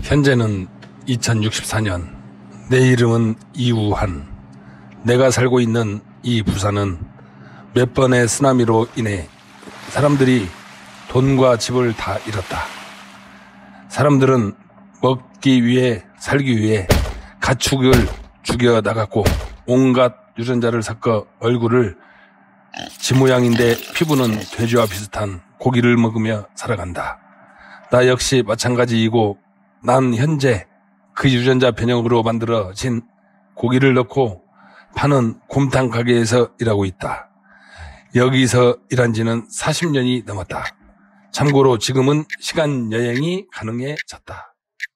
현재는 2064년. 내 이름은 이우한. 내가 살고 있는 이 부산은 몇 번의 쓰나미로 인해 사람들이 돈과 집을 다 잃었다. 사람들은 먹기 위해 살기 위해 가축을 죽여나갔고 온갖 유전자를 섞어 얼굴을 지 모양인데 피부는 돼지와 비슷한 고기를 먹으며 살아간다. 나 역시 마찬가지이고 난 현재 그 유전자 변형으로 만들어진 고기를 넣고 파는 곰탕 가게에서 일하고 있다. 여기서 일한 지는 40년이 넘었다. 참고로 지금은 시간 여행이 가능해졌다.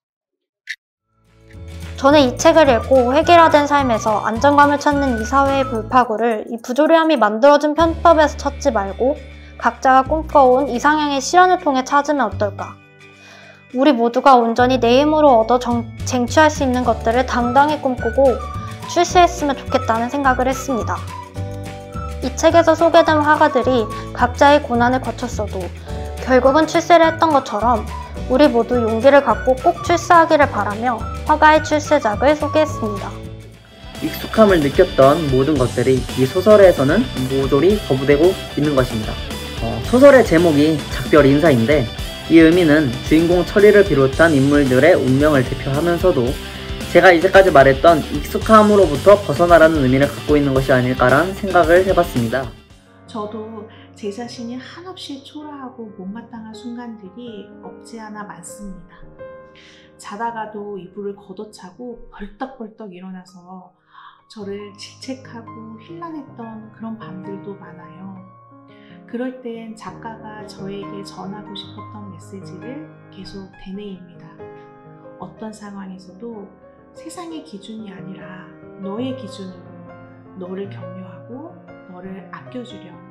저는 이 책을 읽고 획일화된 삶에서 안정감을 찾는 이 사회의 불파구를 이 부조리함이 만들어준 편법에서 찾지 말고 각자가 꿈꿔온 이상향의 실현을 통해 찾으면 어떨까? 우리 모두가 온전히 내 힘으로 얻어 쟁취할 수 있는 것들을 당당히 꿈꾸고 출세했으면 좋겠다는 생각을 했습니다. 이 책에서 소개된 화가들이 각자의 고난을 거쳤어도 결국은 출세를 했던 것처럼 우리 모두 용기를 갖고 꼭 출세하기를 바라며 화가의 출세작을 소개했습니다. 익숙함을 느꼈던 모든 것들이 이 소설에서는 모조리 거부되고 있는 것입니다. 소설의 제목이 작별 인사인데 이 의미는 주인공 철이를 비롯한 인물들의 운명을 대표하면서도 제가 이제까지 말했던 익숙함으로부터 벗어나라는 의미를 갖고 있는 것이 아닐까라는 생각을 해봤습니다. 저도 제 자신이 한없이 초라하고 못마땅한 순간들이 없지 않아 많습니다. 자다가도 이불을 걷어차고 벌떡벌떡 일어나서 저를 질책하고 힐난했던 그런 밤들도 많아요. 그럴 땐 작가가 저에게 전하고 싶었던 메시지를 계속 되뇌입니다. 어떤 상황에서도 세상의 기준이 아니라 너의 기준으로 너를 격려하고 너를 아껴주렴.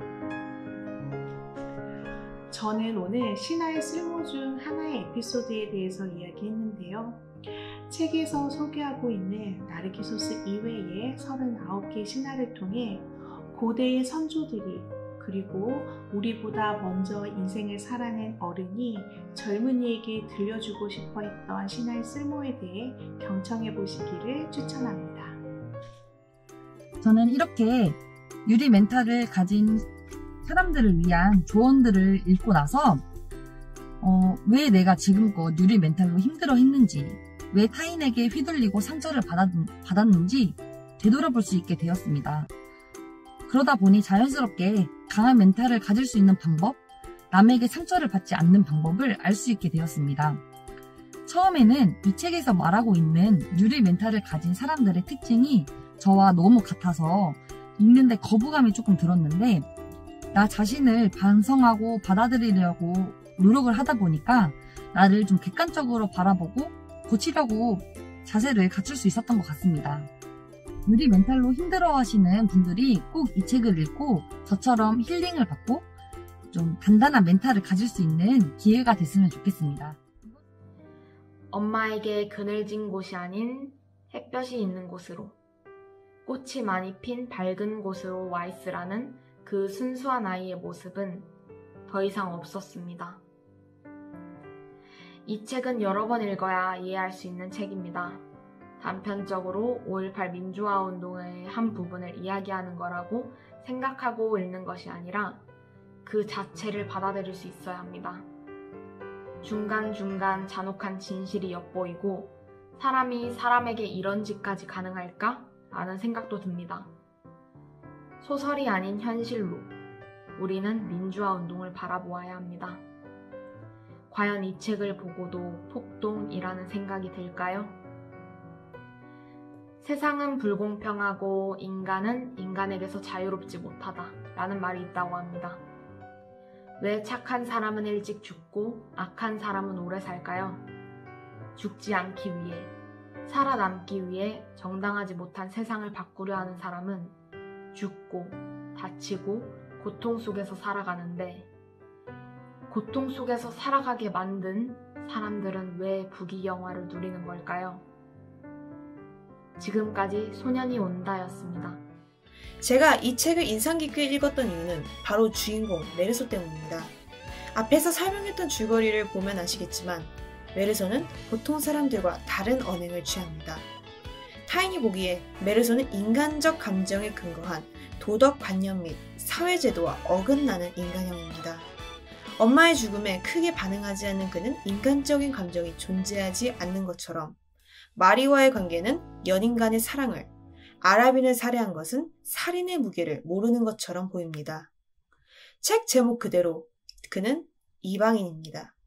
저는 오늘 신화의 쓸모 중 하나의 에피소드에 대해서 이야기했는데요. 책에서 소개하고 있는 나르키소스 이외의 39개의 신화를 통해 고대의 선조들이 그리고 우리보다 먼저 인생을 살아낸 어른이 젊은이에게 들려주고 싶어 했던 신화의 쓸모에 대해 경청해 보시기를 추천합니다. 저는 이렇게 유리 멘탈을 가진 사람들을 위한 조언들을 읽고 나서 왜 내가 지금껏 유리 멘탈로 힘들어 했는지, 왜 타인에게 휘둘리고 상처를 받았는지 되돌아볼 수 있게 되었습니다. 그러다 보니 자연스럽게 강한 멘탈을 가질 수 있는 방법, 남에게 상처를 받지 않는 방법을 알 수 있게 되었습니다. 처음에는 이 책에서 말하고 있는 유리 멘탈을 가진 사람들의 특징이 저와 너무 같아서 읽는데 거부감이 조금 들었는데 나 자신을 반성하고 받아들이려고 노력을 하다 보니까 나를 좀 객관적으로 바라보고 고치려고 자세를 갖출 수 있었던 것 같습니다. 유리 멘탈로 힘들어하시는 분들이 꼭 이 책을 읽고 저처럼 힐링을 받고 좀 단단한 멘탈을 가질 수 있는 기회가 됐으면 좋겠습니다. 엄마에게 그늘진 곳이 아닌 햇볕이 있는 곳으로, 꽃이 많이 핀 밝은 곳으로 와 있으라는 그 순수한 아이의 모습은 더 이상 없었습니다. 이 책은 여러 번 읽어야 이해할 수 있는 책입니다. 단편적으로 5.18 민주화 운동의 한 부분을 이야기하는 거라고 생각하고 읽는 것이 아니라 그 자체를 받아들일 수 있어야 합니다. 중간중간 잔혹한 진실이 엿보이고 사람이 사람에게 이런 짓까지 가능할까? 라는 생각도 듭니다. 소설이 아닌 현실로 우리는 민주화 운동을 바라보아야 합니다. 과연 이 책을 보고도 폭동이라는 생각이 들까요? 세상은 불공평하고 인간은 인간에게서 자유롭지 못하다 라는 말이 있다고 합니다. 왜 착한 사람은 일찍 죽고 악한 사람은 오래 살까요? 죽지 않기 위해, 살아남기 위해 정당하지 못한 세상을 바꾸려 하는 사람은 죽고 다치고 고통 속에서 살아가는데 고통 속에서 살아가게 만든 사람들은 왜 부귀영화를 누리는 걸까요? 지금까지 소년이 온다였습니다. 제가 이 책을 인상 깊게 읽었던 이유는 바로 주인공 메르소 때문입니다. 앞에서 설명했던 줄거리를 보면 아시겠지만 메르소는 보통 사람들과 다른 언행을 취합니다. 타인이 보기에 메르소는 인간적 감정에 근거한 도덕관념 및 사회제도와 어긋나는 인간형입니다. 엄마의 죽음에 크게 반응하지 않는 그는 인간적인 감정이 존재하지 않는 것처럼 마리와의 관계는 연인 간의 사랑을, 아랍인을 살해한 것은 살인의 무게를 모르는 것처럼 보입니다. 책 제목 그대로 그는 이방인입니다.